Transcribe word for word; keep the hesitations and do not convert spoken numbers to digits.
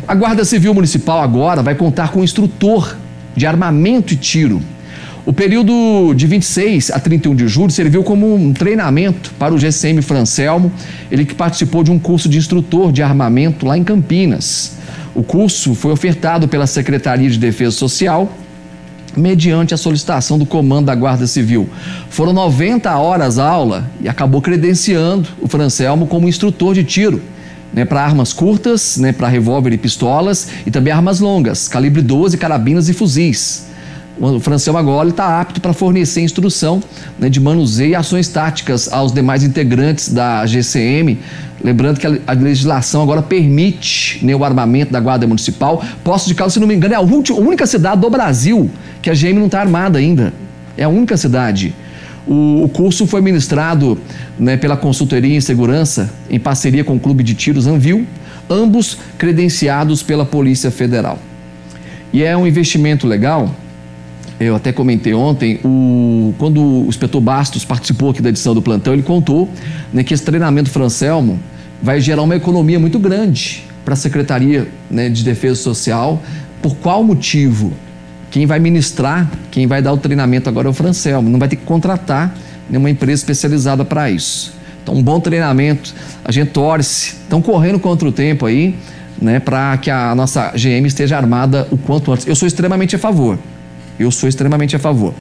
A Guarda Civil Municipal agora vai contar com um instrutor de armamento e tiro. O período de vinte e seis a trinta e um de julho serviu como um treinamento para o G C M Francelmo, ele que participou de um curso de instrutor de armamento lá em Campinas. O curso foi ofertado pela Secretaria de Defesa Social, mediante a solicitação do comando da Guarda Civil. Foram noventa horas aula e acabou credenciando o Francelmo como instrutor de tiro, né, para armas curtas, né, para revólver e pistolas, e também armas longas, calibre doze, carabinas e fuzis. O Francelmo agora está apto para fornecer instrução, né, de manuseio e ações táticas aos demais integrantes da G C M. Lembrando que a, a legislação agora permite, né, o armamento da Guarda Municipal. Poços de Caldas, se não me engano, é a, última, a única cidade do Brasil que a G M não está armada ainda. É a única cidade. O, o curso foi ministrado, né, pela Consultoria em Segurança, em parceria com o Clube de Tiros Anvil, ambos credenciados pela Polícia Federal. E é um investimento legal. Eu até comentei ontem, o, quando o inspetor Bastos participou aqui da edição do plantão, ele contou, né, que esse treinamento Francelmo vai gerar uma economia muito grande para a Secretaria, né, de Defesa Social. Por qual motivo? Quem vai ministrar, quem vai dar o treinamento agora é o Francelmo, não vai ter que contratar nenhuma empresa especializada para isso. Então, um bom treinamento, a gente torce, estão correndo contra o tempo aí, né, para que a nossa G M esteja armada o quanto antes. Eu sou extremamente a favor. Eu sou extremamente a favor.